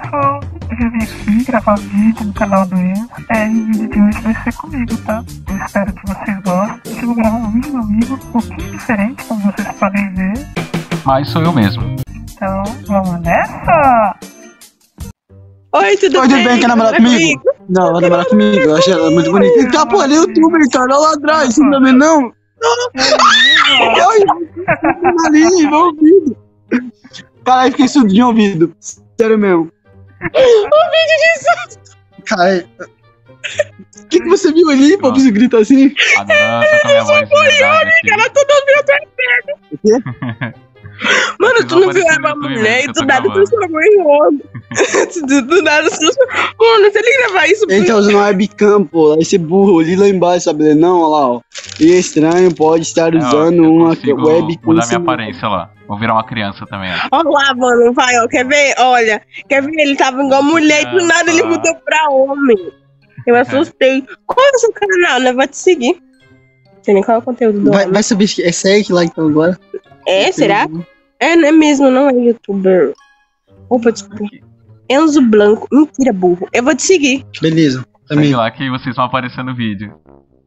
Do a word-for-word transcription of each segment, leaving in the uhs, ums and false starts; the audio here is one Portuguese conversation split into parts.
pessoal, eu já vim aqui gravar vídeo no canal do Enzo. É, e o vídeo de hoje vai ser comigo, tá? Eu espero que vocês gostem. Eu vou gravar um vídeo comigo, um pouquinho diferente, como vocês podem ver. Mas sou eu mesmo. Então, vamos nessa! Oi, tudo Oi, bem? tudo bem? Quer namorar comigo? Não, vai namorar comigo, eu achei ela muito bonita. Tá, pô, ali é youtuber, cara, olha lá atrás, você não tá vendo, não? Oi, ali, meu ouvido. Caralho, fiquei surdo de ouvido. Sério mesmo. O vídeo disso! Caralho. O que, que você viu ali, pô, que você grita assim? A dança com a minha voz de verdade aqui. Ela tudo ouviu até perto. O quê? Mano, tu não viu ela uma mulher e tu nada transformou em homem. Do nada se transformou. Mano, se ele gravar isso. Ele tá usando uma webcam, pô, esse burro ali lá embaixo, sabe? Não, olha lá, ó. E estranho pode estar usando eu uma consigo webcam. mudar minha aparência lá. Vou virar uma criança também, ó. Olha lá, mano, vai, ó, quer ver? Olha, quer ver? Ele tava igual mulher e do nada ele mudou pra homem. Eu assustei. Qual é o seu canal, né? Vou te seguir. Não sei nem qual é o conteúdo do Vai, homem. vai saber que é segue lá então agora. É, será? É, não é mesmo, não é youtuber. Opa, desculpa. Enzo Blanco. Mentira, burro. Eu vou te seguir. Beleza, também. Segue lá que vocês vão aparecer no vídeo.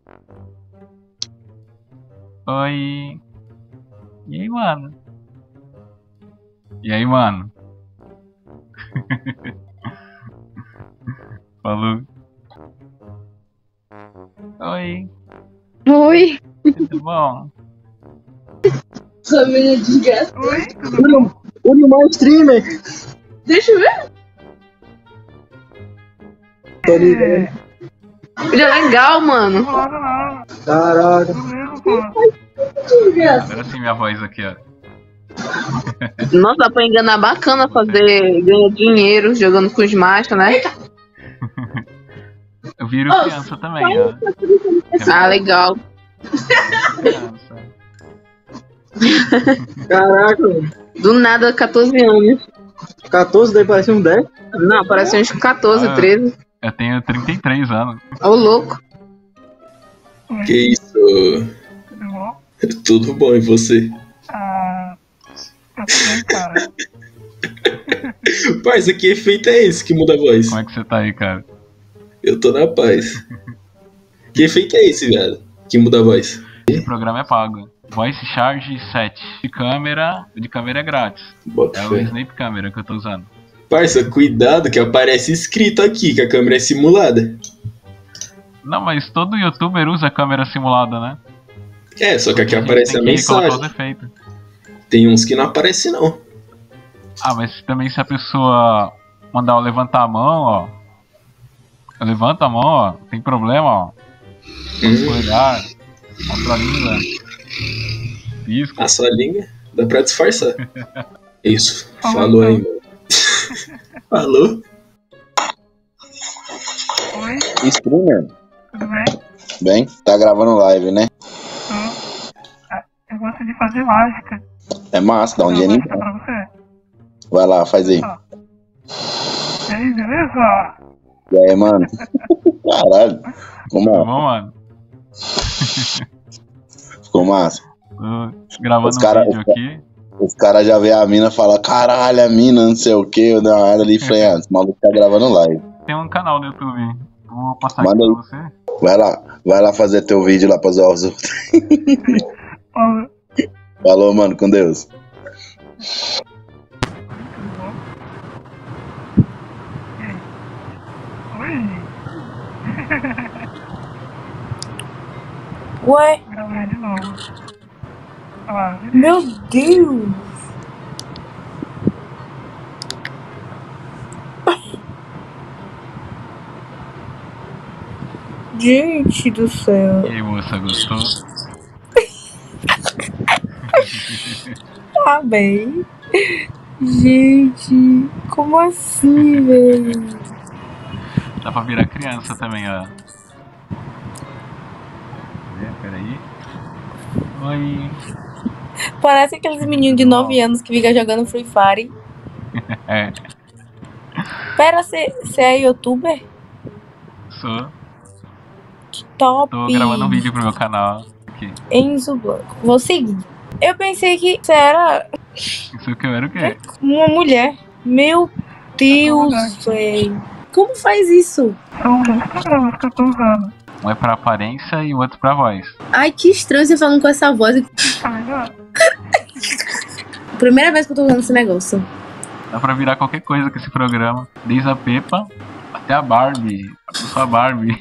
Oi. E aí, mano? E aí, mano? Falou. Oi. Oi. Tudo bom? Família de gato. O Nilmar streamer. Deixa eu ver. Tô ligado. Ele é legal, mano. Caraca. Agora sim minha voz aqui, ó. Nossa, dá pra enganar bacana fazer ganhar dinheiro jogando com os machos, né? Eu viro criança também, ó. Ah, legal. Criança. Caraca, mano. Do nada, quatorze anos. quatorze, daí parece um dez. Não, parece uns quatorze, Ah. treze. Eu tenho trinta e três anos. Ô, louco. Que isso? Tudo bom? Tudo bom, e você? Ah, eu também, cara. Parça, que efeito é esse que muda a voz? Como é que você tá aí, cara? Eu tô na paz. Que efeito é esse, viado? Que muda a voz? Esse programa é pago. Voice Charge sete. De câmera, de câmera é grátis. Bota É o fé. Snap Camera que eu tô usando. Parça, cuidado que aparece escrito aqui que a câmera é simulada. Não, mas todo youtuber usa câmera simulada, né? É, só que aqui A gente aparece a tem que colocar os mensagem. efeitos. Tem uns que não aparece não. Ah, mas também se a pessoa mandar eu levantar a mão, ó. Eu levanto a mão, ó. Tem problema, ó. Hum, Olhar. Mostra a língua. Pisco. a sua língua dá pra disfarçar. Isso, falou aí, mano. Falou? Oi, Streamer? tudo bem? Bem, tá gravando live, né? Tô. Ah, eu gosto de fazer mágica. É massa, dá um Eu vou dinheirinho. mostrar pra você. Vai lá, faz aí. E aí, beleza? E aí, mano? Caralho. Ficou Tá massa. bom, mano? Ficou massa. Tô gravando Os cara- um vídeo os aqui. Os caras já vê a mina e falam, caralho, a mina, não sei o que. Eu dei uma hora ali e falei, ah, esse maluco tá gravando live. Tem um canal no YouTube. Vou passar Manda aqui aí. pra você. Vai lá, vai lá fazer teu vídeo lá pra zoar os outros. Ó, Falou, mano, com Deus. oi, Ué, gravei de novo. Olha lá, meu Deus! Gente do céu. E aí, moça, gostou? Tá bem. Gente, como assim, velho? Dá pra virar criança também, ó. Peraí. Oi. Parece aqueles meninos de nove anos que ficam jogando Free Fire. É, Pera, você é youtuber? sou. Que top! Tô gravando um vídeo pro meu canal. Aqui. Enzo Blanco. Vou seguir. Eu pensei que você era Isso que eu era o quê? uma mulher. Meu Deus, velho. Como faz isso? São dois programas que eu tô usando. Um é pra aparência e o outro pra voz. Ai, que estranho você falando com essa voz. Tá ligado? Primeira vez que eu tô usando esse negócio. Dá pra virar qualquer coisa com esse programa. Desde a Peppa até a Barbie. Eu sou a Barbie.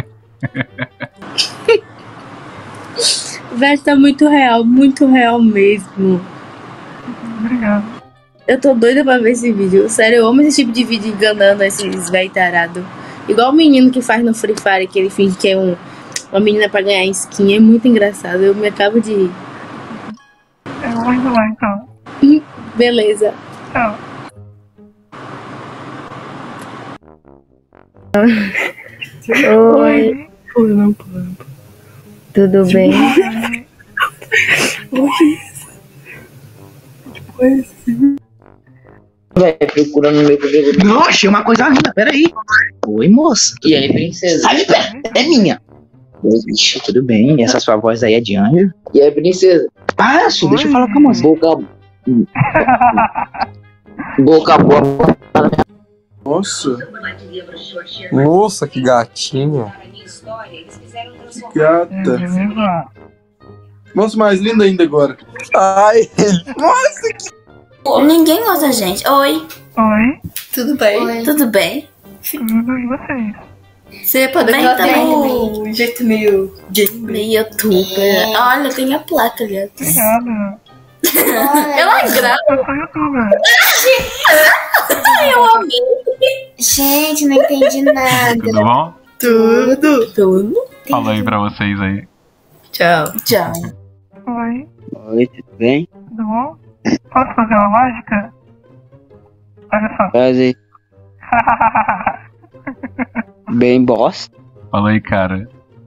Velho, tá muito real, muito real mesmo. Obrigado. Eu tô doida pra ver esse vídeo. Sério, eu amo esse tipo de vídeo enganando esses velho tarado. Igual o menino que faz no Free Fire, que ele finge que é um, uma menina pra ganhar skin. É muito engraçado, eu me acabo de rir. Eu vou indo lá então. Beleza. Tchau. Oi. Oi, não pula. Tudo bem? Vai procurando no meu cabelo. Não, achei uma coisa linda, peraí. Oi, moça. E aí, princesa? Sai de perto, é minha. Oi, bicho, tudo bem? E essa sua voz aí é de anjo? E aí, princesa? Para, Su, deixa eu falar com a moça. Boca. Boca boa. Nossa. Nossa, que gatinha. Gata. Moça mais linda ainda agora. Ai, nossa, que... Ninguém gosta da gente. Oi. Oi. Tudo bem? Oi. Tudo bem? Tudo e vocês? Você pode ver também. Um jeito meio... Meio youtuber. Olha, tem a placa ali. Obrigada. Ela é grata. Eu sou youtuber. Eu amei. Gente, não entendi nada. Tudo bom? Tudo. Tudo. Fala aí pra vocês aí. Tchau. Tchau. Oi. Oi, tudo bem? Tudo bom? Posso fazer uma mágica? Olha só. Faz aí. Bem, boss. Fala aí, cara.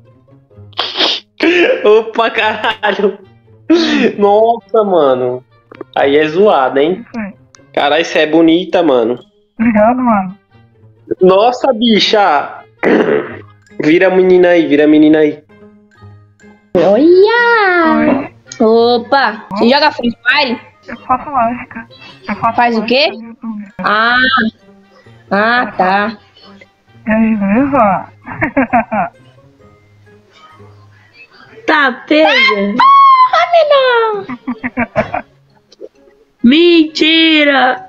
Opa, caralho. Nossa, mano. Aí é zoado, hein? Caralho, isso é bonita, mano. Obrigado, mano. Nossa, bicha. Vira a menina aí, vira a menina aí. Olha! Opa! Você joga Free Fire? Eu faço mágica. Eu faço Faz o quê? Ah! Ah, tá. E aí, beleza? Tá, pega! Ah, menor! Mentira!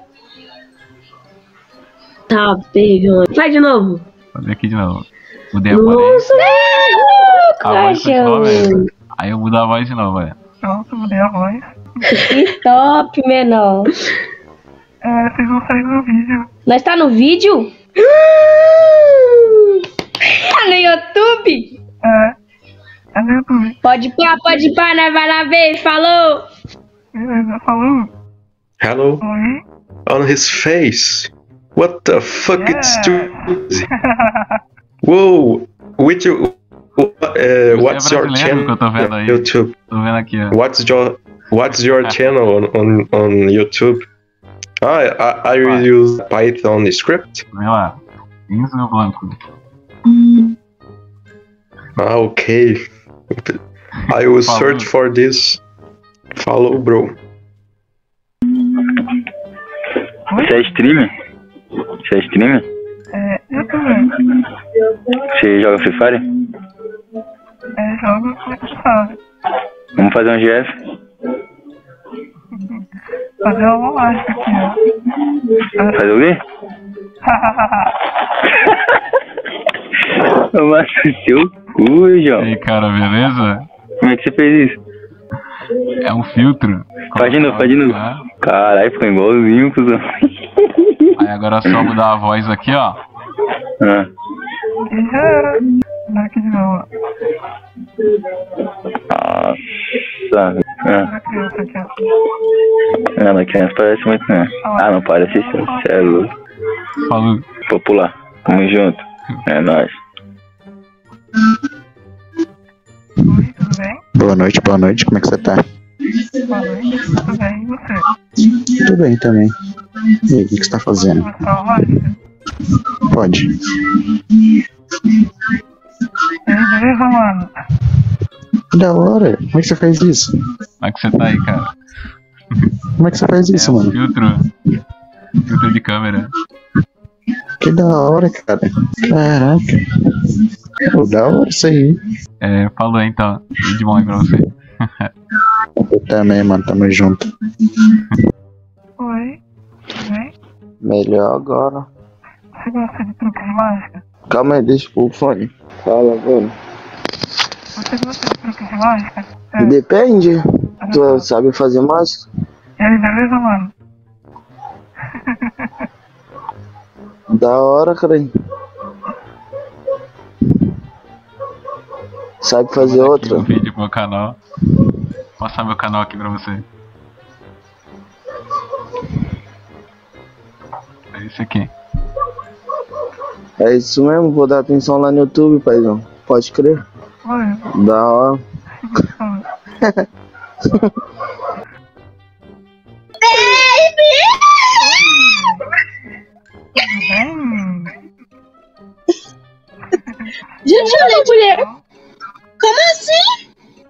Tá, pega. Vai de novo. Fazer aqui de novo. Mudei a Nossa! A voz continua mesmo. Aí eu mudo a voz de novo, olha. Pronto, mudei a voz. Que top, menor. É, vocês vão sair no vídeo. Nós tá no vídeo? Tá no YouTube? É. É no YouTube. Pode pá, pode pá, nós vai lá ver. Falou! Beleza, falou. Hello? Oi? On his face. What the fuck yeah. It's doing? Whoa! Which you, uh, what's é your channel? Que eu tô vendo aí. YouTube. Tô vendo aqui, ó. What's your What's your channel on, on, on YouTube? Ah, I, I will use Python script. Vem lá. Isso no banco. Ah, ok. I will Falou. search for this. Falou, bro. Você é streamer? Você é streamer? É, youtuber. Você joga Free Fire? É, jogo, como é que você sabe? Vamos fazer um G F? Fazer uma mágica aqui, ó. Fazer o quê? Mas o seu cu, João. E aí, cara, beleza? Como é que você fez isso? É um filtro. Faz de novo, faz de novo. Caralho, ficou igualzinho, cuzão. Aí agora é só mudar a voz aqui, ó. Ah. E já era. Não aqui de novo. Nossa. Ah. Criança aqui, ó. Não, mas criança parece muito, né? Ah, não parece isso. Você é louco. Falou. Popular. Tamo junto. É nóis. Oi, tudo bem? Boa noite, boa noite. Como é que você tá? Boa noite, tudo bem? E você? Tudo bem também. E aí, o que, que você tá fazendo? Posso fazer uma mágica? Pode. E aí, beleza, mano? Da hora. Como é que você faz isso? Como é que você tá aí, cara? Como é que você faz isso, é um mano? Filtro. Filtro de câmera. Que da hora, cara. Caraca. Pô, da hora isso aí. É, falou então. De bom aí pra você. Eu também, mano. Tamo junto. Oi. Tudo bem? Melhor agora. Você gosta de truque de mágica? Calma aí, deixa o fone. Fala, mano. Você gosta de truque de mágica? É. Depende. Tu sabe fazer mágica? E aí, beleza, mano? Da hora, cara. Sabe fazer Vou outra? um vídeo pro meu canal. Vou passar meu canal aqui pra você. É isso aqui. É isso mesmo, vou dar atenção lá no YouTube, paizão. Pode crer? Oi. Da hora. Gente, olha, mulher. Como assim?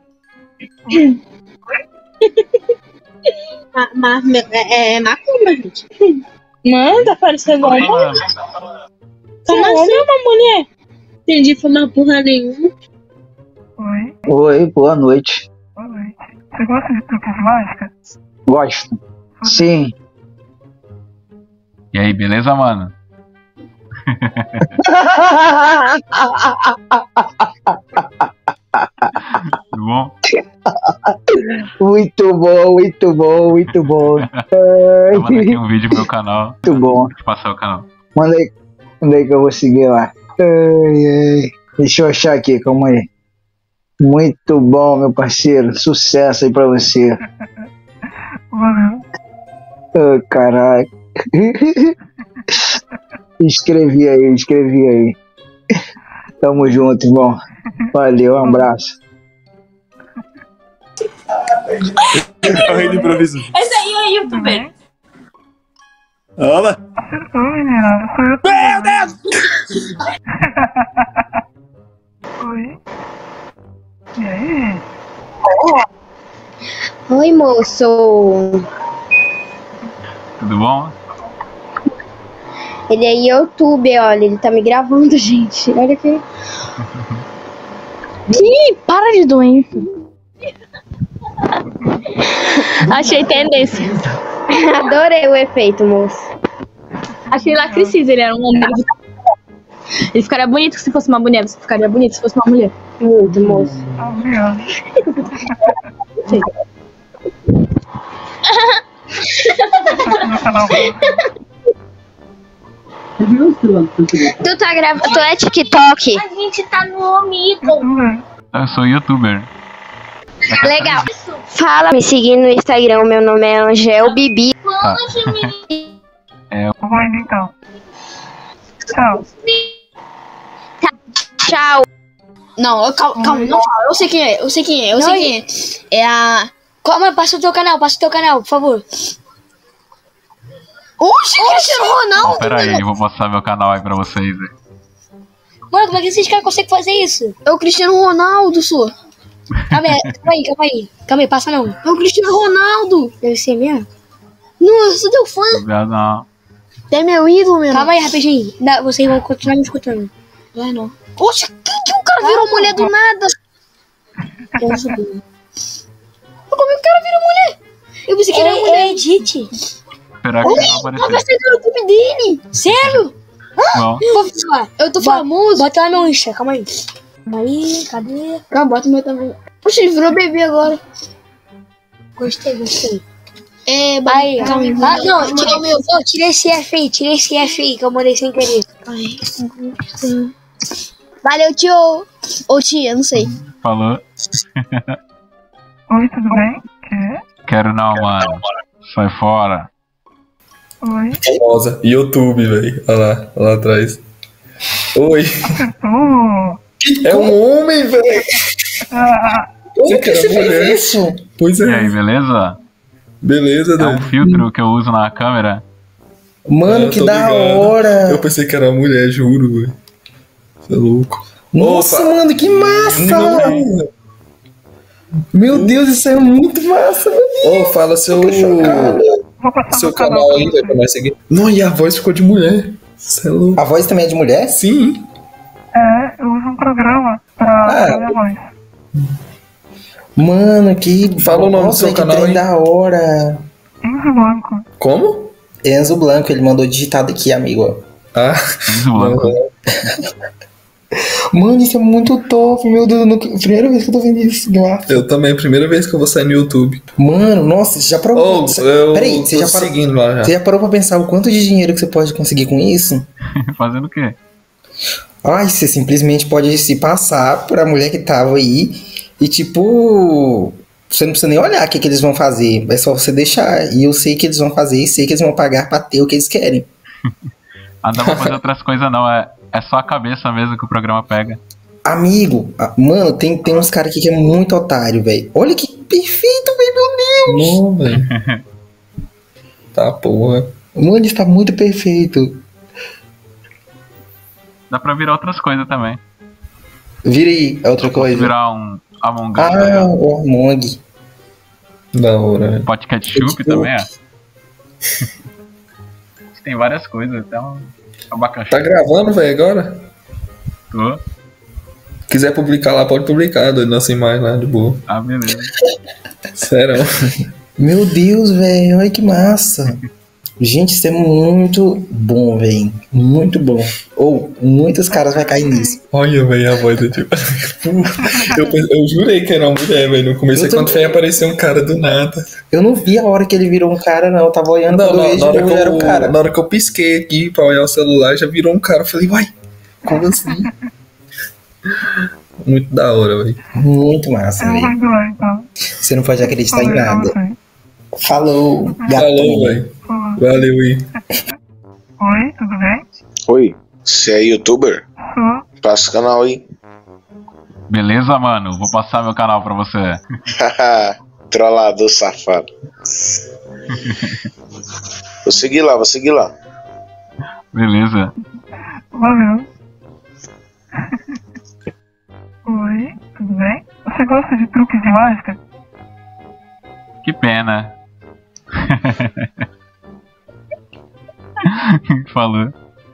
ma, ma, é, é macumba, gente. Mano, tá parecendo uma mulher. Como assim uma mulher? Entendi, foi uma porra nenhuma. Oi. Oi, boa noite. Boa noite. Você gosta de truque de mágica? Gosto. Sim. E aí, beleza, mano? Tudo bom? Muito bom, muito bom, muito bom. Eu mandei aqui um vídeo pro meu canal. Muito bom. Deixa eu passar o canal. Manda aí, manda aí que eu vou seguir lá. Ai, ai. Deixa eu achar aqui, calma aí. Muito bom, meu parceiro. Sucesso aí pra você. Valeu. Ai, caralho. Escrevi aí, escrevi aí. Tamo junto, irmão. Valeu, um abraço. Correndo de improviso. Esse aí é youtuber. Olha. Acertou, menina. Sou eu. Meu Deus! Oi. E aí? Oi, moço. Tudo bom? Ele é youtuber, olha, ele tá me gravando, gente. Olha aqui. Ih, para de doente. Achei tendência. Adorei o efeito, moço. Achei lacricis, ele era um homem. Ele ficaria bonito se fosse uma mulher, você ficaria bonito se fosse uma mulher. Muito, moço. Obrigado. Sim. Tu tá gravando, tu é TikTok? A gente tá no Omigo. Eu sou youtuber. Legal. Fala, me seguir no Instagram, meu nome é Angel Bibi. Tá. É, Vai então. Tchau. Tá. Tchau. Não, eu, calma, calma, não fala. Eu sei quem é, eu sei quem é, eu sei quem é. É a. Calma, passa o teu canal, passa o teu canal, por favor. Oxi, Cristiano Ronaldo! Pera aí, eu vou mostrar meu canal aí pra vocês. Mano, como é que esses caras conseguem fazer isso? É o Cristiano Ronaldo, sua. Calma aí, calma aí, calma aí. Calma aí, passa não. É o Cristiano Ronaldo. Deve ser mesmo? Nossa, deu fã. Obrigado, não. É meu ídolo, meu. Calma aí, rapidinho. Dá, vocês vão continuar me escutando. Não é não. Oxe, que, que o cara virou mulher do nada? Como é que o cara virou mulher? Eu pensei que era mulher. É Edith. Esperar que não aparecer. Eu gastei no YouTube dele. Sério? Não. Vou falar. Eu tô famoso. Bota lá no Insta, calma aí. Calma aí, cadê? Calma, bota o meu também. Poxa, ele virou bebê agora. Gostei, gostei. É, aí, calma aí. Ah, não, tira o meu. Oh, tira esse F aí, tira esse F aí que eu mandei sem querer. Ai, valeu, tio. Ou tia, não sei. Falou. Oi, tudo bem? Quer? Quero não, mano. Sai fora. Oi. Famosa. YouTube, velho. Olha lá, olha lá atrás. Oi. Acertou. É um homem, velho. Ah, Como que você fez isso? Pois é. E aí, beleza? Beleza, É um filtro que eu uso na câmera. Mano, É, que tô da ligado. hora. Eu pensei que era mulher, juro, velho. Você é louco. Nossa, Opa. mano, que massa! Não. Meu Deus, isso é muito massa, meu Ô, fala seu, seu canal aí, velho, pra nós seguir. Não, e a voz ficou de mulher. A voz também é de mulher? Sim. É, eu uso um programa pra Ah. fazer a voz. Mano, que. Fala o nome do Nossa, seu que canal trem aí. da hora. Enzo Blanco. Como? Enzo Blanco, ele mandou digitado aqui, amigo. Ó. Ah, Enzo Blanco. Mano, isso é muito top, meu Deus. Nunca... Primeira vez que eu tô vendo isso. Nossa. Eu também, primeira vez que eu vou sair no YouTube. Mano, nossa, você já parou? Oh, você... eu Peraí, você tô já, parou... seguindo lá já. você já parou pra pensar o quanto de dinheiro que você pode conseguir com isso? Fazendo o quê? Ai, você simplesmente pode se passar por a mulher que tava aí e tipo. Você não precisa nem olhar o que, que eles vão fazer. É só você deixar. E eu sei que eles vão fazer e sei que eles vão pagar pra ter o que eles querem. Ah, não vou fazer outras coisas não, é, é só a cabeça mesmo que o programa pega. Amigo, ah, mano, tem, tem uns caras aqui que é muito otário, velho. Olha que perfeito, velho, meu Deus. Não, velho. Tá, porra. Mano, está muito perfeito. Dá pra virar outras coisas também. Vira aí, é outra coisa. Virar um Among Us. Ah, o Among. Da hora, velho. Pot ketchup também, ó. Tem várias coisas, até um abacaxi. Tá gravando, velho, agora? Tô. Quiser publicar lá, pode publicar, doido, nossa imagem lá, de boa. Ah, beleza. Sério. Meu Deus, velho, olha que massa. Gente, isso é muito bom, velho. Muito bom. Ou, muitos caras vão cair nisso. Olha, velho, a voz do tipo. eu, pense- eu jurei que era uma mulher, velho. No começo, Eu tô- quando foi aparecer um cara do nada. Eu não vi a hora que ele virou um cara, não. Eu tava olhando Não, quando na, ele na hora virou, que era eu, um cara. na hora que eu pisquei aqui pra olhar o celular, já virou um cara. Eu falei, uai, como assim? Muito da hora, velho. Muito massa, Eu vou velho. indo lá, então. Você não pode acreditar em Falei pra nada. você. Falou, Falou, gato. velho. Valeu aí. Oi, tudo bem? Oi, você é youtuber? Sou. Passa o canal aí. Beleza, mano? Vou passar meu canal pra você. Trollador safado. Vou seguir lá, vou seguir lá. Beleza. Valeu. Oi, tudo bem? Você gosta de truques de mágica? Que pena. Falou.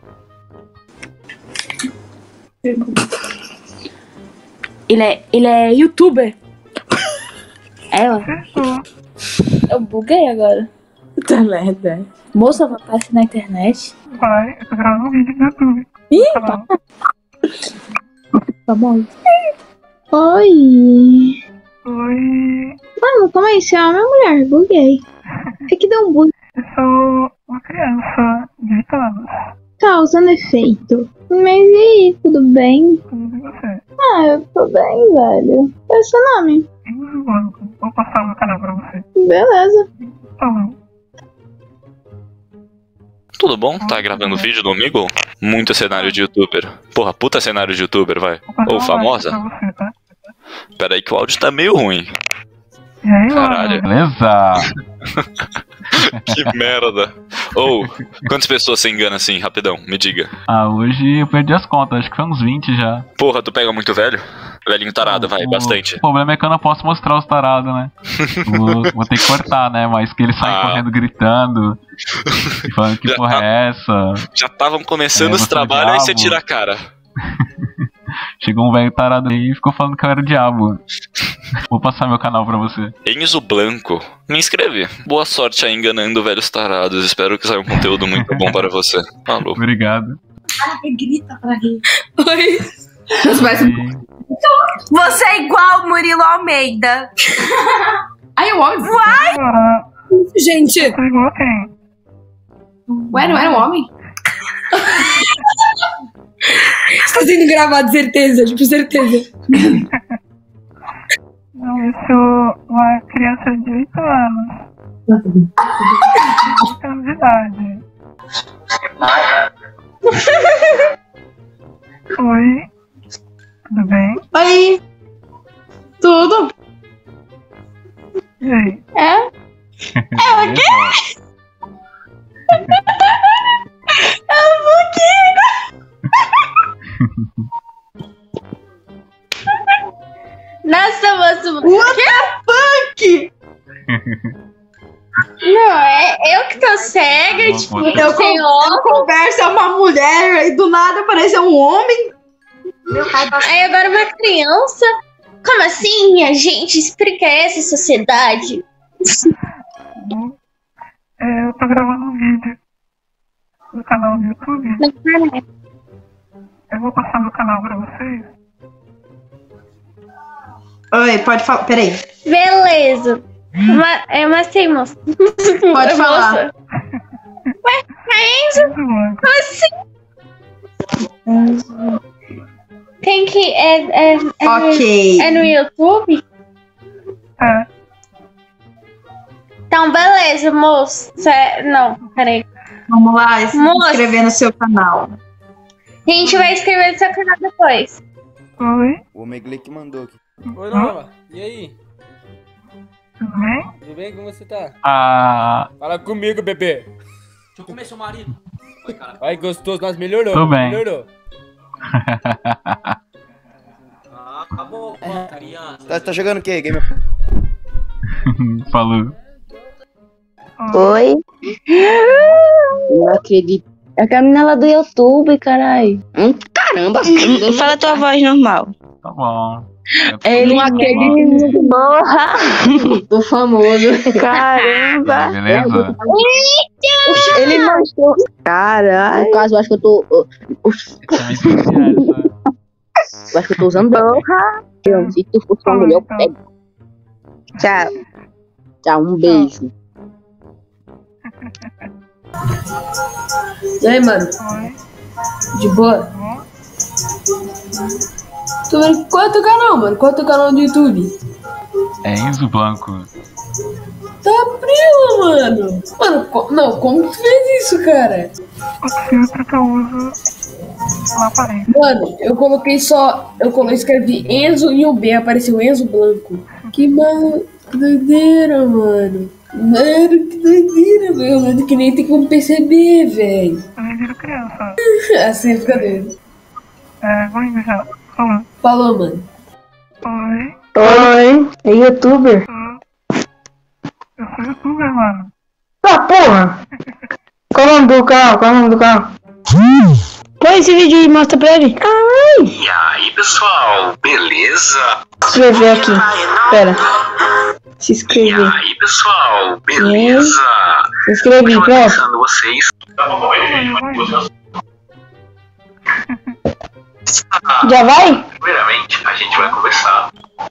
Ele é, ele é youtuber. Ela? Eu buguei agora. Tá merda. Moça, vai aparecer na internet? Vai, eu tô gravando um vídeo no YouTube. Ih, Tá bom. Tá bom. Oi. Oi. Mano, como é isso? É homem ou mulher? Buguei. É que deu um bug. Eu sou uma criança de oito anos. Tá usando efeito. Mas e aí, tudo bem? Tudo e você? Ah, eu tô bem, velho. Qual é o seu nome? Enzo Blanco. Vou passar o meu canal pra você. Beleza. Tá bom. Tudo bom? Tá gravando vídeo do amigo? Muito cenário de youtuber. Porra, puta cenário de youtuber, vai. Ou famosa? Pra você, tá? Pera aí que o áudio tá meio ruim. E aí, Caralho. Beleza. Que merda. Ou, quantas pessoas você engana assim, rapidão? Me diga. Ah, hoje eu perdi as contas, acho que foi uns vinte já. Porra, tu pega muito velho? Velhinho tarado, vai, bastante. O problema é que eu não posso mostrar os tarados, né? vou, vou ter que cortar, né? Mas que eles saem Ah. correndo gritando. E falando que Já porra tá- é essa? Já estavam começando É, os você é o trabalhos, aí você diabo. tira a cara. Chegou um velho tarado aí e ficou falando que eu era o diabo. Vou passar meu canal pra você. Enzo Blanco. Me inscreve. Boa sorte aí enganando velhos tarados. Espero que saia um conteúdo muito bom para você. Falou. Obrigado. Grita pra rir. Oi. Você é igual Murilo Almeida. Ai, eu homem. Uai! Gente. Você é igual a quem? Ué, não era um homem? Está sendo gravado, certeza, tipo, certeza. Não, eu sou uma criança de oito anos. oito anos de idade. Oi. Tudo bem? Oi. Tudo? E aí? É? É o quê? É o quê? Nossa, moço. What the fuck? Não, é eu que tô cega, Porque, tipo, você. eu, con eu converso é uma mulher e do nada aparece um homem. Meu pai passa... Aí agora uma criança? Como assim, minha gente? Explica essa sociedade. É, eu tô gravando um vídeo no canal do YouTube. Eu vou passar no canal pra vocês. Oi, pode falar. Peraí. Beleza. Ma é, mas tem, moça. Pode falar. Ué, é Enzo? Como assim? Tem que. É, é, é, Ok. no, é no YouTube? É. Então, beleza, moço. Cê, não, peraí. Vamos lá, se Moço. inscrever no seu canal. A gente vai escrever no seu canal depois. Oi? O Meglick mandou aqui. Oi, Nova. E aí? Tudo bem? Tudo bem? Como você tá? Ah. Fala comigo, bebê. Deixa eu comer seu marido. Oi, cara. Ai, gostoso. Nós melhorou. Tudo bem. Melhorou. Ah, tá bom, criança. Tá, tá jogando o quê? Game Falou. Oi? Não acredito. É a menina lá do YouTube, caralho. Hum, caramba, fala a tua voz normal. Tá bom. Ele não acredita. Morra. Tô famoso. Caramba. Beleza? Ele não estou. Caralho. No caso, eu acho que eu tô. Eu acho que eu tô usando porra. Se tu fosse uma mulher, eu pego. Tchau. Tchau, um beijo. E aí, mano? De boa? Tu, qual é o teu canal, mano? Qual é o teu canal do YouTube? É Enzo Blanco. Tá prilo, mano. Mano, co não, como tu fez isso, cara? O filtro que eu uso na parede. Mano, eu coloquei só. Eu coloquei, escrevi Enzo e o B, apareceu Enzo Blanco. Que mal. Que doideira, mano. Mano, que doideira, meu. Mano, que nem tem como perceber, velho. Eu nem viro criança. Assim fica doido. É, vou indo já. Falou. Falou, mano. Oi. Oi. É youtuber? Eu sou youtuber, mano. Ah, porra. Qual é o nome do canal? Qual é o nome do canal? Põe esse vídeo e mostra pra ele. Ai. E aí, pessoal, beleza? Se inscrever aqui. Pera. Se inscrever. E aí, pessoal, beleza? Se inscrever, pronto. Começando vocês. Já vai? Primeiramente, a gente vai conversar.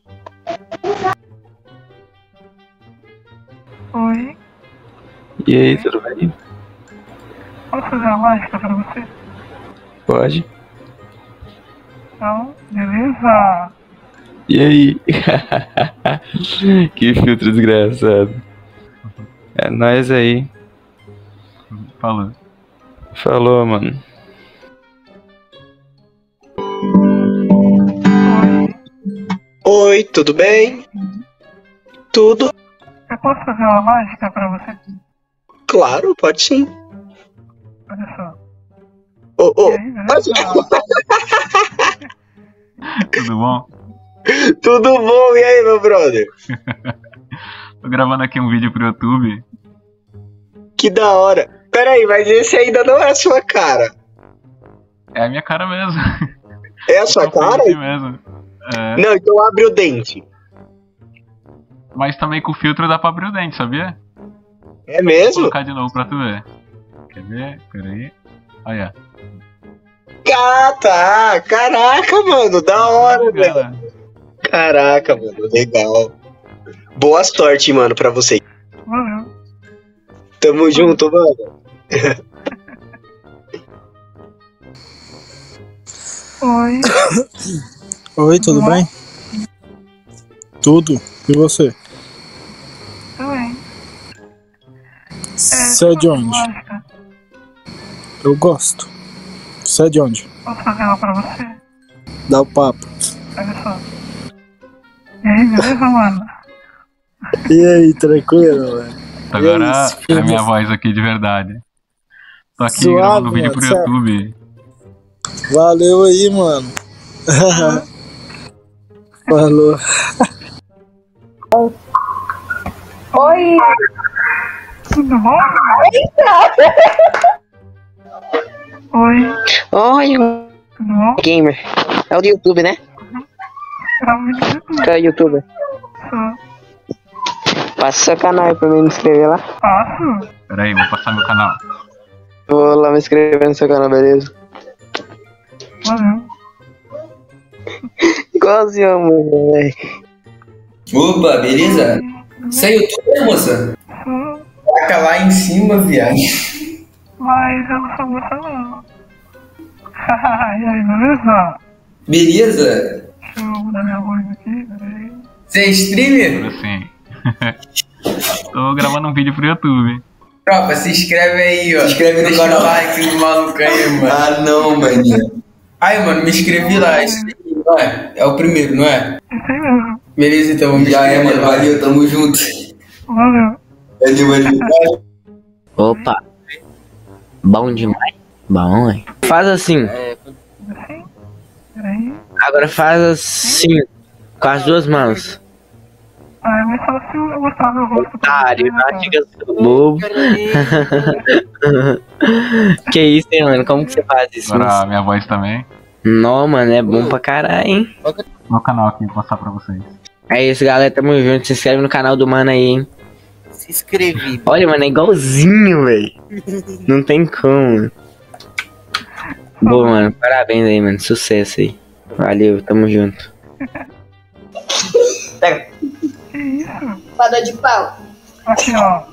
Oi. E aí, tudo bem? Posso fazer uma mágica pra você? Pode. Então, beleza? E aí? Que filtro desgraçado. É nóis aí. Falou. Falou, mano. Oi, tudo bem? Tudo? Eu posso fazer uma mágica pra você? Claro, pode sim. Olha só. Ô, ô. Tudo bom? Tudo bom, e aí, meu brother? Tô gravando aqui um vídeo pro YouTube. Que da hora. Pera aí, mas esse ainda não é a sua cara. É a minha cara mesmo. É a sua cara? Assim mesmo. É. Não, então abre o dente. Mas também com o filtro dá pra abrir o dente, sabia? É mesmo? Vou colocar de novo pra tu ver. Quer ver? Peraí. Olha. Ah, tá. Caraca, mano. Da hora, velho. Caraca, mano. Legal. Boa sorte, mano, pra você. Valeu. Tamo junto, mano. Oi. Oi, tudo bem? Tudo. E você? Também. Você é de onde? Eu gosto. Você é de onde? Posso fazer uma pra você? Dá o papo. Olha só. E aí, beleza, mano? E aí, tranquilo, velho? Agora é a minha voz aqui de verdade. Tô aqui Suave, gravando um vídeo mano, pro sabe? YouTube. Valeu aí, mano. Falou. Oi. Tudo bom? Oi. Oi, Tudo bom? gamer. É o do YouTube, né? É o YouTuber. Passa seu canal aí pra mim me inscrever lá. Passo. Pera aí, vou passar meu canal. Vou lá me inscrever no seu canal, beleza? Valeu. Igualzinho, mano, velho. Opa, beleza? Você é youtuber, moça? Taca lá em cima, viado. Mas eu não sou moça não. E aí, beleza? Beleza? Deixa eu mudar minha voz aqui, peraí. Você é streamer? Agora sim. Tô gravando um vídeo pro YouTube. Tropa, se inscreve aí, ó. Se inscreve no canal. Like no maluco aí, mano. Ah, não, mano. Aí, mano, me inscrevi lá. Esse aí, não é? É o primeiro, não é? Isso aí mesmo. Beleza, então, vamos já é, mano. Valeu, tamo junto. Valeu. Valeu, valeu. Opa. Bom demais? Bom, hein? Faz assim. Peraí. Agora faz assim. Com as duas mãos. Ah, é mais fácil eu mostrar meu rosto. Otário, não diga seu bobo. Que isso, hein, mano? Como que você faz isso? Agora a minha voz também. Não, mano, é bom pra caralho, hein? Meu canal aqui, vou passar pra vocês. É isso, galera, tamo junto. Se inscreve no canal do mano aí, hein? Se inscrevi. Olha, mano, é igualzinho, velho. Não tem como. Boa, mano, parabéns aí, mano. Sucesso aí. Valeu, tamo junto. Pega. Que isso? Fada de pau. Aqui, ó.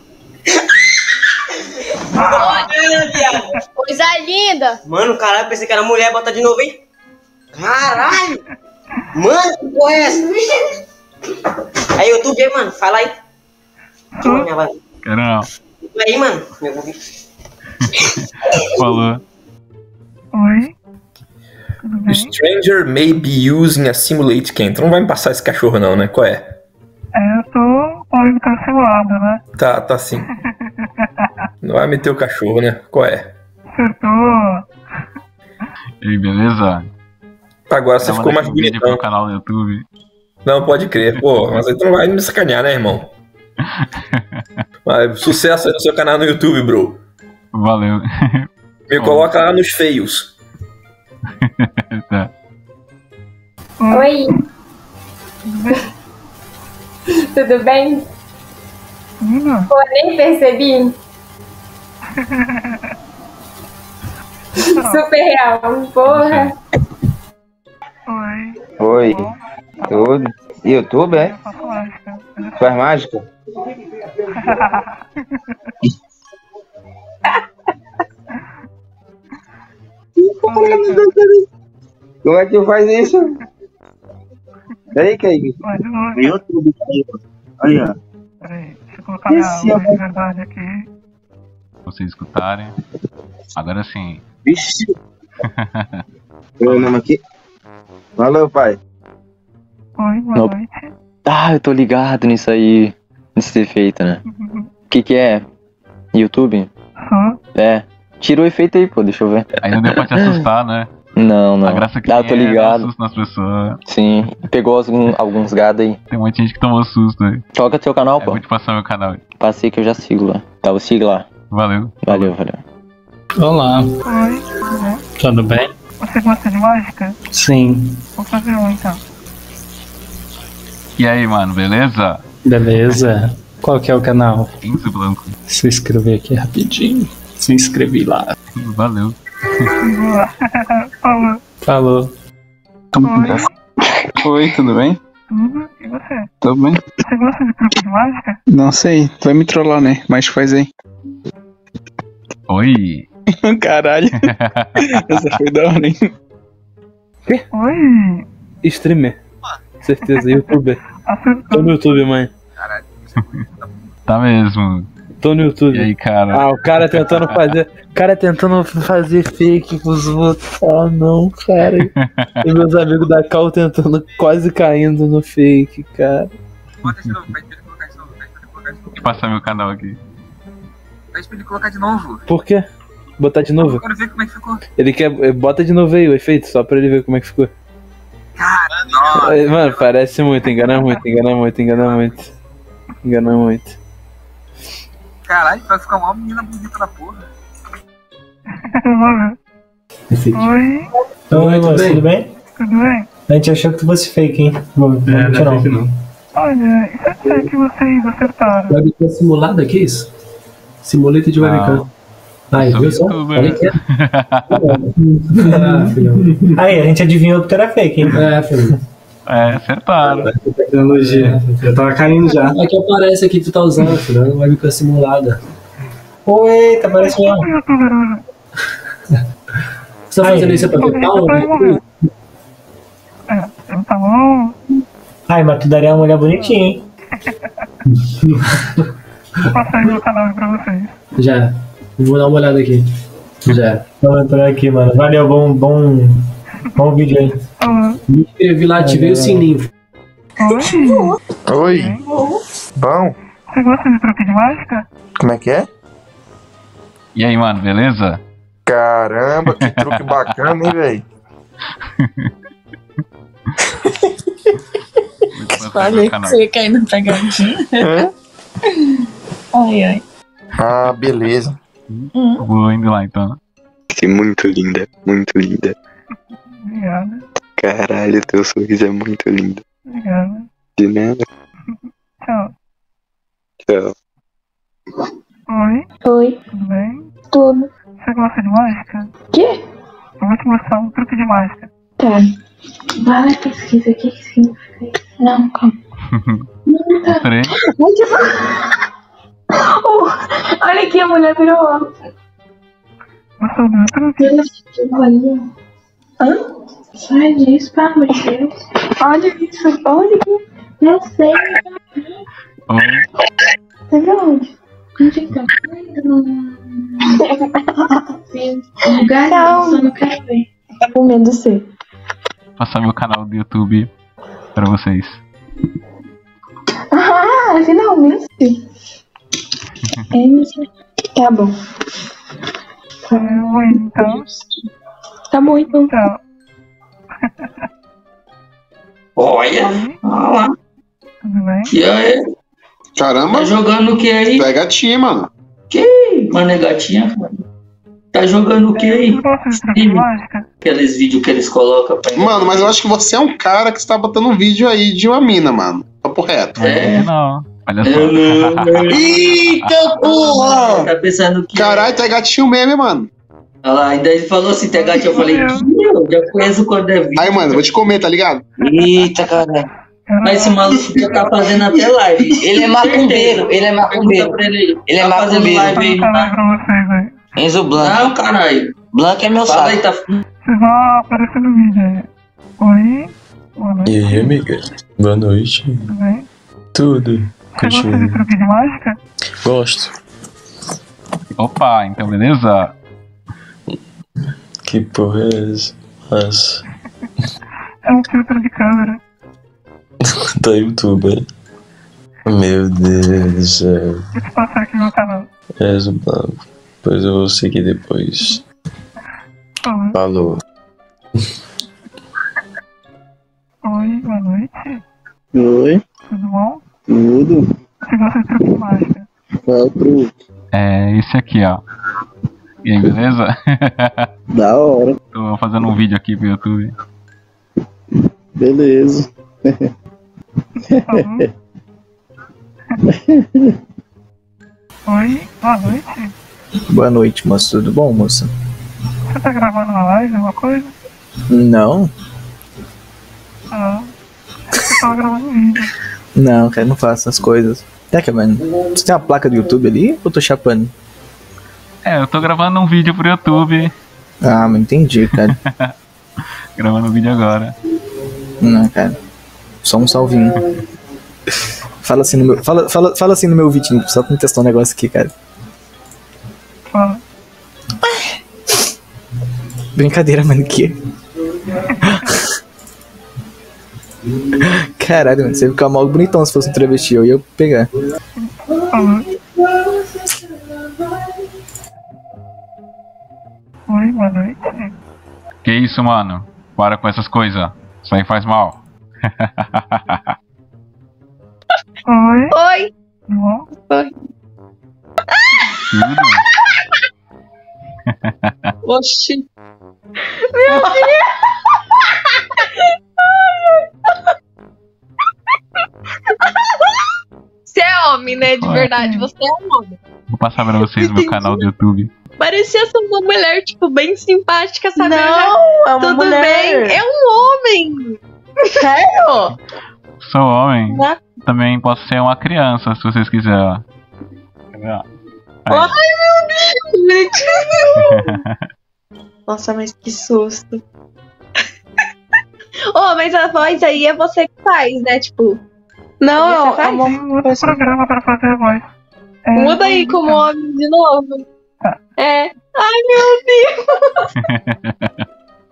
Olha, viado. Coisa linda. Mano, caralho, pensei que era mulher, bota de novo, hein? Caralho! Mano, que porra é essa? Aí, YouTube, aí, mano, fala aí. Toma, minha voz. Caramba. Aí, mano. Falou. Oi? Stranger may be using a simulate can. Tu não vai me passar esse cachorro não, né? Qual é? É, eu tô olhando cancelado, né? Tá, tá sim. Não vai meter o cachorro, né? Qual é? Acertou. E aí, beleza? Agora você Eu ficou mandei mais um vídeo bonitão. pro canal do YouTube. Não, pode crer. Pô, mas aí tu não vai me sacanear, né, irmão? Mas, sucesso aí no seu canal no YouTube, bro. Valeu. Me coloca lá nos feios. Tá. Oi. Tudo bem? Não. Pô, nem percebi. Super real, porra. Oi. Oi. Tudo? YouTube, é? Faz mágica? Como é que faz isso? Peraí, Kaique. No YouTube. Olha. Peraí, deixa eu colocar minha voz de verdade aqui. Pra vocês escutarem. Agora sim. Vixe. Meu nome aqui. Valeu, pai. Oi, boa Nope. noite. Ah, eu tô ligado nisso aí. Nesse efeito, né? O que que é? YouTube? Hã? É. Tira o efeito aí, pô, deixa eu ver. Aí não deu pra te assustar, né? Não, não. A graça que ah, eu tô é dar ligado. susto nas pessoas. Sim. Pegou algum, alguns gado aí. Tem um monte de gente que tomou susto aí. Coloca teu canal, Eu pô. vou te passar meu canal aí. Passei que eu já sigo lá. Tá, eu sigo lá. Valeu. Valeu, valeu. Olá, Oi, tudo bom? tudo bem? Você gosta de mágica? Sim. Vou fazer um então. E aí, mano, beleza? Beleza. Qual que é o canal? Enzo Blanco. Se inscrever aqui rapidinho. Se inscrevi lá. Valeu. Falou. Falou. Oi, tudo bem? Tudo? E você? Tudo bem? Você gosta de truque de mágica? Não sei, tu vai me trollar, né? Mas faz aí. Oi. Caralho. Essa foi da hora, hein? Oi. Streamer. Certeza, youtuber. Tô no YouTube, mãe. Tá mesmo. Tô no YouTube. E aí, cara? Ah, o cara tentando fazer. O cara tentando fazer fake com os outros. Ah, não, cara. E meus amigos da Cal tentando, quase caindo no fake, cara. Deixa eu passar meu canal aqui. Pede pra ele colocar de novo. Por quê? Botar de novo? Eu quero ver como é que ficou. Ele quer. Bota de novo aí o efeito, só pra ele ver como é que ficou. Caralho. Mano, parece muito, engana muito, engana muito, engana muito. Engana muito. Caralho, vai ficar uma menina bonita na porra. Oi, Oi, moço, tudo bem? tudo bem? A gente achou que tu fosse fake, hein? Vou, vou É, mentir, não é fake não. Olha, isso é sério que vocês acertaram. Webcam simulada, que isso? Simuleta de webcam. Aí, viu só? Falei que é. Ah, filhão. Aí, a gente adivinhou que tu era fake, hein? É, filho. É, acertaram. Tecnologia. Já tava caindo já. É que aparece aqui que tu tá usando, filho. É uma webcam simulada. Oi, tá parecendo. Você tá fazendo isso pra ver pau? É, tá bom. Ai, mas tu daria uma mulher bonitinha, hein? Vou passar aí meu canal pra vocês. Já. Vou dar uma olhada aqui. Já. Vamos entrar aqui, mano. Valeu, bom, bom, bom vídeo aí. Me inscrevi lá, ativei o sininho. Oi. Oi. Bom, Você gosta de truque de mágica? como é que é? E aí, mano, beleza? Caramba, que truque bacana, hein, velho? Falei que você ia cair na pegadinha. Ai, ai. Ah, beleza. Vou indo lá então. Você é muito linda, muito linda. Obrigada, Caralho, teu sorriso é muito lindo. obrigada. De nada. Tchau. Tchau. Oi, Oi, tudo bem? tudo. Você gosta de mágica? Quê? Eu vou te mostrar um truque de mágica. Tá. Vai, pesquisa, o que que significa isso? Não, calma. Mostrei. Oh, olha aqui, a mulher virou. Gostou do truque? Olha. Hã? Sai disso, pelo amor de Deus. Olha isso, olha aqui. Eu sei. Você viu onde? Onde que tá? Lugar não, eu não quero ver. Tá com medo de ser. Vou passar meu canal do YouTube pra vocês. Ah, finalmente. Tá bom. Oi, então. Tá bom, então. Tchau. Olha, olha lá. Tudo bem? E aí? Caramba. Tá jogando o que aí? Tu é gatinha, mano. Que? Mano, é gatinha, mano. Tá jogando o que aí? Aqueles vídeos que eles colocam pra Mano, mas eu acho que você é um cara que está botando um vídeo aí de uma mina, mano. Papo reto. É. Não. Olha só. Eu não, não. Eita porra! Tá pensando que. Caralho, tu é gatinho mesmo, hein, mano. Olha lá, ainda ele falou assim, tem gatinho. Eu falei, que eu já conheço quando é vídeo. Aí, mano, vou te comer, tá ligado? Eita, cara. Mas esse maluco já tá fazendo até live. Ele é macumbeiro, ele é macumbeiro. Ele, Ele é tá fazendo macumbeiro. live aí, não tá? Enzo Blanco. Não, caralho. Blanco é meu Fala saco. aí, tá. Vocês vão aparecer no vídeo aí. Oi, boa noite. E aí, amiga? Boa noite. Tudo bem? Tudo. Você gosta de Continua. truque de mágica? Gosto. Opa, então beleza? Que porra é essa? Nossa. É um filtro de câmera. Da youtuber. Meu Deus do céu. Vou te passar aqui no meu canal. És o Blanco. Pois eu vou seguir depois. Oi. Falou. Oi, boa noite. Oi, Tudo bom? tudo. Você gosta de truque de mágica? Qual é o truque? É esse aqui, ó. E aí, beleza? Da hora. Tô fazendo um vídeo aqui pro YouTube. Beleza. Oi, boa noite. Boa noite, moça. Tudo bom, moça? Você tá gravando uma live, alguma coisa? Não, Ah, você tava gravando um vídeo. não, cara, não faço essas coisas. Tá, que, mano? Você tem uma placa do YouTube ali ou eu tô chapando? É, eu tô gravando um vídeo pro YouTube. Ah, mas entendi, cara. Gravando um vídeo agora. Não, cara. Só um salvinho. Fala assim no meu, fala, fala, fala assim no meu ouvidinho, só pra me testar um negócio aqui, cara. Fala. Brincadeira, mano, que? Caralho, mano, você ia ficar mal bonitão se fosse um travesti, eu ia pegar. Fala. Oi, boa noite. Que isso, mano? Para com essas coisas. Isso aí faz mal. Oi. Oi. Tudo bom? Oi. tudo. Oxi. Meu Deus! Você é homem, né? De verdade, você é um homem. Vou passar pra vocês meu canal do YouTube. Parecia ser uma mulher, tipo, bem simpática, sabe? Não, é uma Tudo mulher. bem, é um homem. Sério? Sou homem. Não. Também posso ser uma criança, se vocês quiserem. Ó. Quer ver, ó? Ai, meu Deus! Nossa, mas que susto. Oh, mas a voz aí é você que faz, né? Tipo. Não, você é faz? um outro programa pra fazer a voz. É, Muda aí como homem de novo. Tá. É. Ai, meu Deus!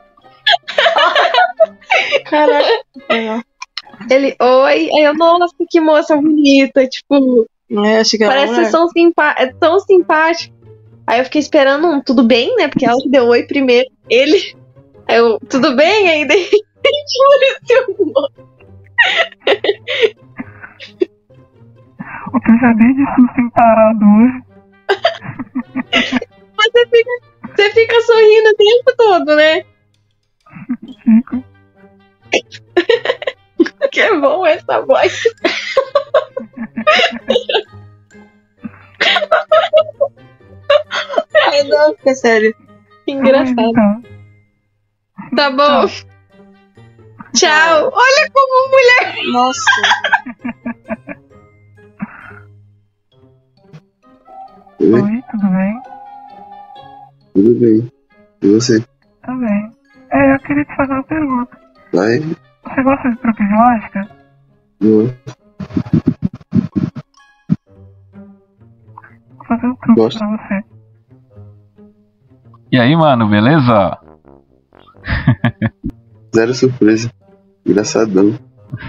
Caraca. Ele, oi, aí eu, nossa, que moça bonita, tipo. É, acho que ela parece é ser tão, simpá é tão simpático. Aí eu fiquei esperando um tudo bem, né? Porque ela que deu oi primeiro. Ele. Aí eu, tudo bem? Aí de repente pareceu um moço. O que eu já dei de susto em parado hoje. Você fica, você fica sorrindo o tempo todo, né? Fico. Que é bom essa voz. Ai, não, fica sério. Que engraçado. Tá bom. Tchau. Olha como mulher. Nossa. Oi, tudo bem? Tudo bem. E você? Também. É, eu queria te fazer uma pergunta. Vai? Você gosta de truque de mágica? Boa. Vou fazer um truque Gosto. pra você. E aí, mano, beleza? Zero surpresa. Engraçadão.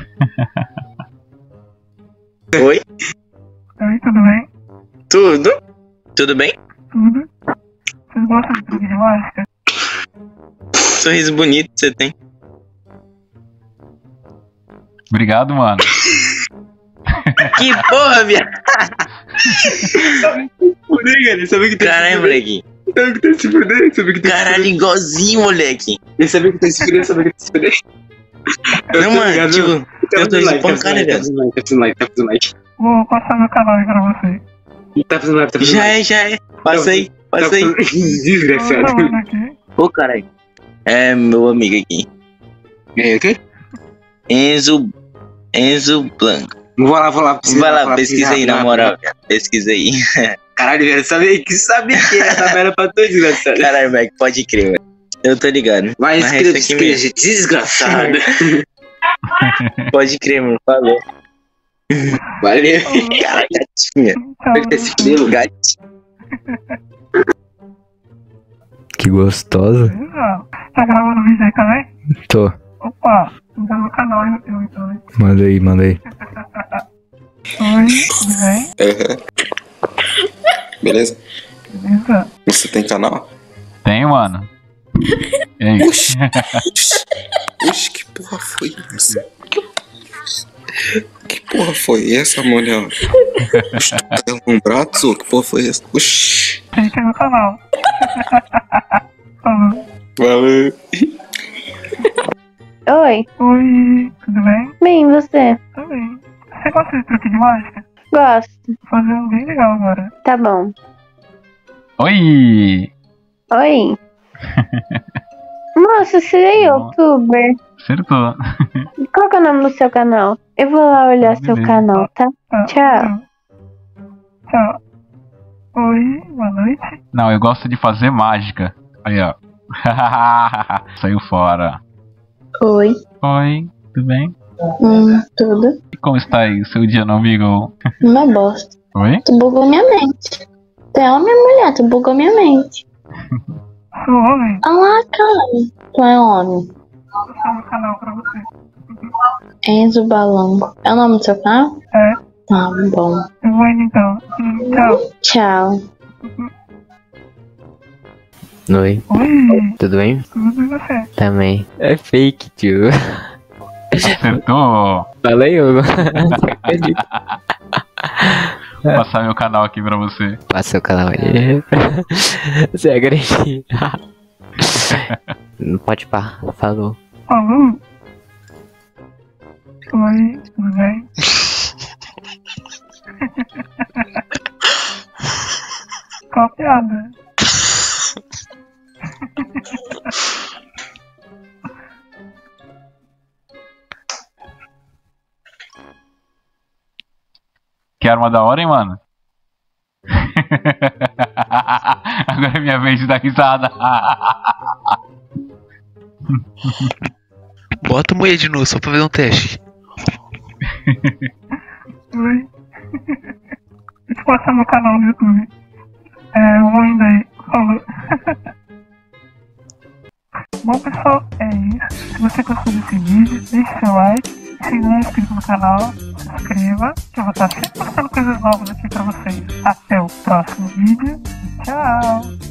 Oi? Oi, tudo bem? Tudo? Tudo bem? Tudo. Vocês gostam de truque de mágica? Sorriso bonito que você tem. Obrigado, mano. Que porra, viado! Sabe que tem Caralho, moleque. Sabe que tem esse poder? Sabe que tem Caralho, igualzinho, moleque. Ele sabia que tem esse poder, sabia que tem esse poder. Não, mano, tipo, eu tô de pancada, velho. Tá fazendo like, tá fazendo like. Vou passar meu canal aí pra você. Tá fazendo like, tá fazendo Já like. é, já é. Passa aí, passa aí. Desgraçado. Ô, caralho. É meu amigo aqui. É o quê? Enzo. Enzo Blanco. Vou lá, vou lá. Vai lá, pesquisa aí, na moral. Pesquisa aí. Caralho, velho, sabia que sabia que essa merda pra todo desgraçado. Caralho, velho, pode crer, velho. Eu tô ligado. Vai Mas escrever esse aqui mesmo. desgraçado. Pode crer, mano. Falou. Valeu. Caralho, gatinha. Pode ter esse pelo, gatinho. Que gostosa. Tá gravando vídeo aí também? Tô. Opa, então no canal eu, eu então, né? Manda aí, manda aí. Oi, tudo bem? Aham. Beleza? Beleza? Você tem canal? Tem, mano. E aí? Oxi, oxi, que porra foi essa? Que porra foi essa, mulher? Oxi, tu tá um braço? Que porra foi essa? Oxi. Tem que ir no canal. Valeu. Oi. Oi, tudo bem? Bem, e você? Tô bem. Você gosta de truque de mágica? Gosto. Vou fazer um bem legal agora. Tá bom. Oi! Oi. Moça, você é youtuber? Acertou. Qual que é o nome do seu canal? Eu vou lá olhar seu Beleza. canal, tá? Tchau. Tchau. Oi, boa noite. Não, eu gosto de fazer mágica. Aí, ó. Saiu fora. Oi. Oi, tudo bem? Hum, tudo. E como está aí o seu dia, não, amigo? Uma bosta. Oi? Tu bugou minha mente. Tu é homem ou mulher? Tu bugou minha mente. Sou homem. Ah lá, cara. Tu é homem. Vou passar meu canal pra você. Enzo Balango. É o nome do seu canal? É. Tá bom. Eu vou indo então. Hum, Tchau. Tchau. Oi. Oi. Tudo bem? Tudo e você? Também. É fake, tio. Acertou. Falei, eu. Vou passar meu canal aqui pra você. Passa seu canal aí. Você é agredido. Não pode pá, falou. Alô? Oi, tudo bem? Qual a piada? Quero uma da hora, hein, mano? Agora é minha vez de dar risada. Bota o Moed nu só pra fazer um teste. Oi. Deixa eu passar meu canal no YouTube. É, eu vou indo aí. Falou. Bom, pessoal, é isso. Se você gostou desse vídeo, deixe seu like. Se não é inscrito no canal, se inscreva. Que eu vou estar sempre postando coisas novas aqui pra vocês. Até o próximo vídeo. Tchau!